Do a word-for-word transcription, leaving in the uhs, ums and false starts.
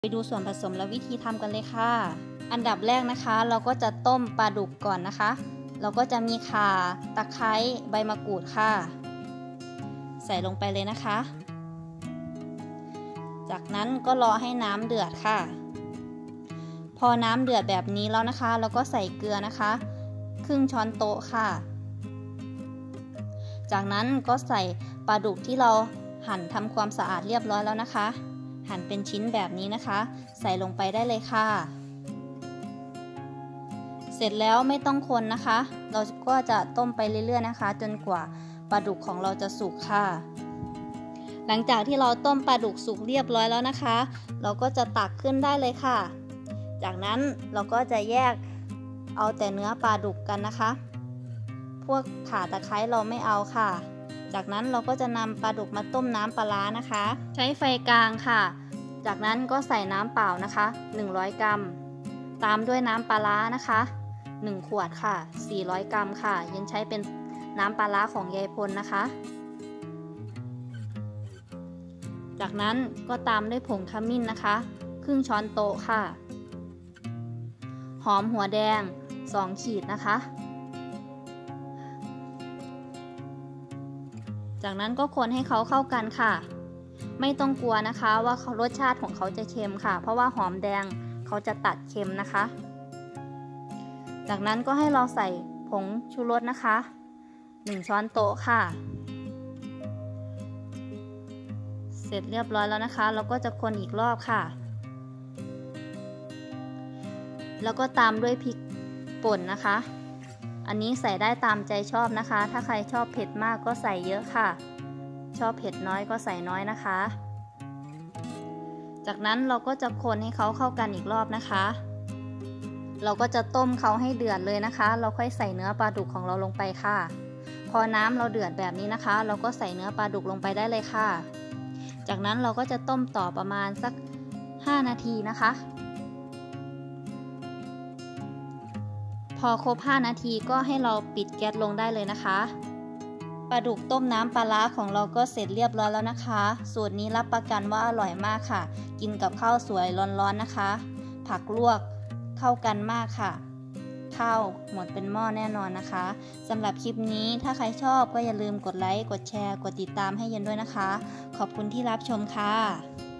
ไปดูส่วนผสมและวิธีทำกันเลยค่ะอันดับแรกนะคะเราก็จะต้มปลาดุกก่อนนะคะเราก็จะมีข่าตะไคร้ใบมะกรูดค่ะใส่ลงไปเลยนะคะจากนั้นก็รอให้น้ำเดือดค่ะพอน้ำเดือดแบบนี้แล้วนะคะเราก็ใส่เกลือนะคะครึ่งช้อนโต๊ะค่ะจากนั้นก็ใส่ปลาดุกที่เราหั่นทำความสะอาดเรียบร้อยแล้วนะคะหั่นเป็นชิ้นแบบนี้นะคะใส่ลงไปได้เลยค่ะเสร็จแล้วไม่ต้องคนนะคะเราก็จะต้มไปเรื่อยๆนะคะจนกว่าปลาดุกของเราจะสุกค่ะหลังจากที่เราต้มปลาดุกสุกเรียบร้อยแล้วนะคะเราก็จะตักขึ้นได้เลยค่ะจากนั้นเราก็จะแยกเอาแต่เนื้อปลาดุกกันนะคะพวกข่าตะไคร้เราไม่เอาค่ะจากนั้นเราก็จะนำปลาดุกมาต้มน้ำปลาร้านะคะใช้ไฟกลางค่ะจากนั้นก็ใส่น้ำเปล่านะคะหนึ่งร้อยกรัมตามด้วยน้ำปลาร้านะคะหนึ่งขวดค่ะสี่ร้อยกรัมค่ะยังใช้เป็นน้ำปลาร้าของยายพลนะคะจากนั้นก็ตามด้วยผงขมิ้นนะคะครึ่งช้อนโต๊ะค่ะหอมหัวแดงสองขีดนะคะจากนั้นก็คนให้เขาเข้ากันค่ะไม่ต้องกลัวนะคะว่ารสชาติของเขาจะเค็มค่ะเพราะว่าหอมแดงเขาจะตัดเค็มนะคะจากนั้นก็ให้เราใส่ผงชูรสนะคะหนึ่งช้อนโต๊ะค่ะเสร็จเรียบร้อยแล้วนะคะเราก็จะคนอีกรอบค่ะแล้วก็ตามด้วยพริกป่นนะคะอันนี้ใส่ได้ตามใจชอบนะคะถ้าใครชอบเผ็ดมากก็ใส่เยอะค่ะชอบเผ็ดน้อยก็ใส่น้อยนะคะจากนั้นเราก็จะคนให้เขาเข้ากันอีกรอบนะคะเราก็จะต้มเขาให้เดือดเลยนะคะเราค่อยใส่เนื้อปลาดุกของเราลงไปค่ะพอน้ำเราเดือดแบบนี้นะคะเราก็ใส่เนื้อปลาดุกลงไปได้เลยค่ะจากนั้นเราก็จะต้มต่อประมาณสักห้านาทีนะคะพอครบห้านาทีก็ให้เราปิดแก๊สลงได้เลยนะคะปลาดุกต้มน้ำปลาร้าของเราก็เสร็จเรียบร้อยแล้วนะคะสูตรนี้รับประกันว่าอร่อยมากค่ะกินกับข้าวสวยร้อนๆนะคะผักลวกเข้ากันมากค่ะข้าวหมดเป็นหม้อแน่นอนนะคะสำหรับคลิปนี้ถ้าใครชอบก็อย่าลืมกดไลค์กดแชร์กดติดตามให้เย็นด้วยนะคะขอบคุณที่รับชมค่ะ